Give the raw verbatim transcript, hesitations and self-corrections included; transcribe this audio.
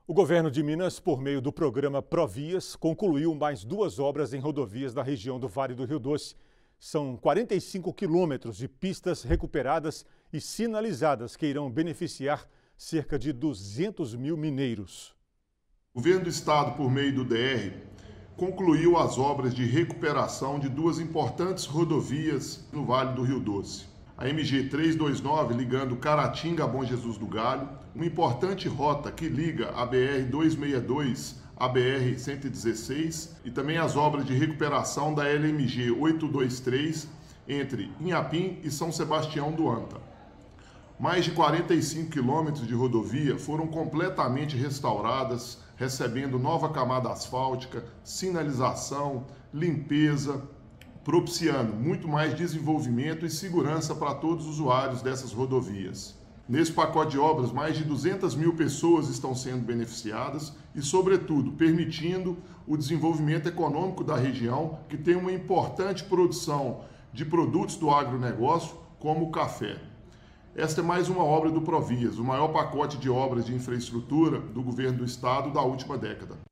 O governo de Minas, por meio do programa Provias, concluiu mais duas obras em rodovias da região do Vale do Rio Doce. São quarenta e cinco quilômetros de pistas recuperadas e sinalizadas que irão beneficiar cerca de duzentos mil mineiros. O governo do estado, por meio do D R, concluiu as obras de recuperação de duas importantes rodovias no Vale do Rio Doce. A M G trezentos e vinte e nove ligando Caratinga a Bom Jesus do Galho, uma importante rota que liga a B R duzentos e sessenta e dois à B R cento e dezesseis e também as obras de recuperação da L M G oitocentos e vinte e três entre Inhapim e São Sebastião do Anta. Mais de quarenta e cinco quilômetros de rodovia foram completamente restauradas, recebendo nova camada asfáltica, sinalização, limpeza, propiciando muito mais desenvolvimento e segurança para todos os usuários dessas rodovias. Nesse pacote de obras, mais de duzentas mil pessoas estão sendo beneficiadas e, sobretudo, permitindo o desenvolvimento econômico da região, que tem uma importante produção de produtos do agronegócio, como o café. Esta é mais uma obra do Provias, o maior pacote de obras de infraestrutura do governo do estado da última década.